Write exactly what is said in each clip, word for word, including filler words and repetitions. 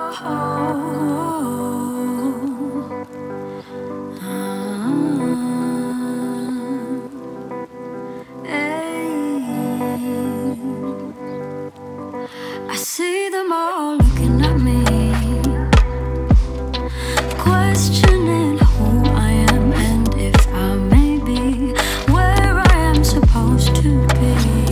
I see them all looking at me, questioning who I am and if I may be where I am supposed to be.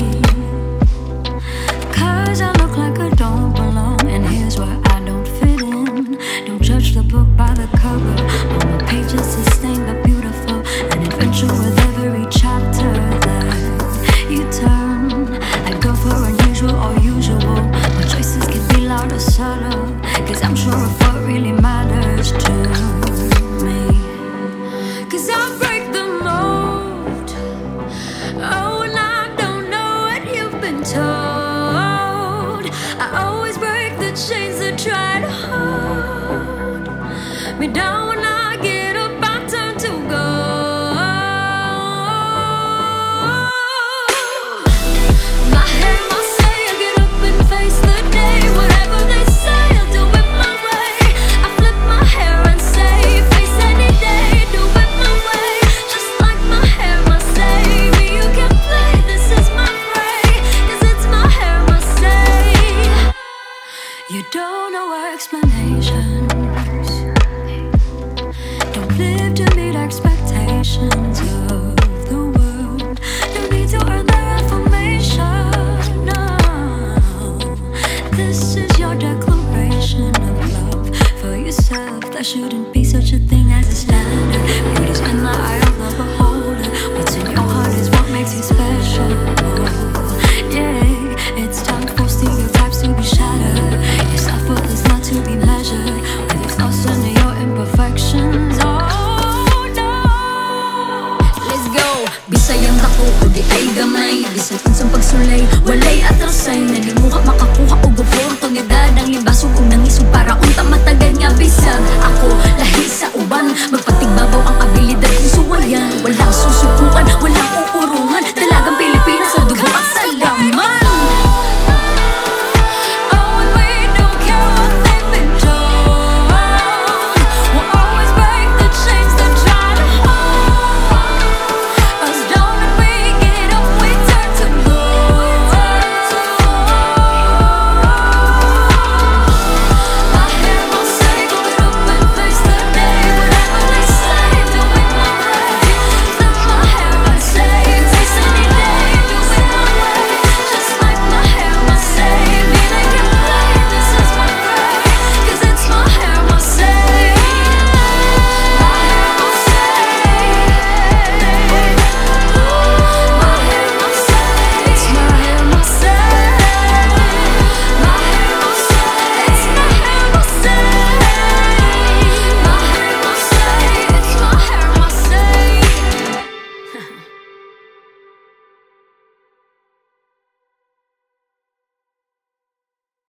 Cause I look like I don't belong, and here's where I don't fit in. Don't judge the book by the cover. On the pages sustain the beautiful, an adventure with every chapter that you turn. I go for unusual or usual. My choices can be loud or subtle, cause I'm sure of what really matters to me. Cause I break the mold. Oh, and I don't know what you've been told. I always break the chains that try to hold me down. When I get up, I turn to gold. My head must say I get up and face the day. Whatever they say, I'll do it my way. I flip my hair and say, face any day, do it my way. Just like my hair must say, me you can play, this is my prey. Cause it's my hair must say. You don't know explanations, don't live to meet expectations of the world. Don't need to earn their affirmation. No, this is your declaration of love for yourself. There shouldn't be such a thing as a standard. Beauty's in the eye of the beholder. What's in your heart is what makes you special. Yeah, it's time for stereotypes to be shattered. Your self-worth is not to be measured with exhaustion of your imperfections. Oh no, let's go. Bisayang ako o di ay gamay, bisan unsang pagsulay walay atrasay. Nalimuha makakuha og oportunidad ang libasog og nangisog para unta matagal nga bisag ako lahi sa uban. Magpatigbabaw ang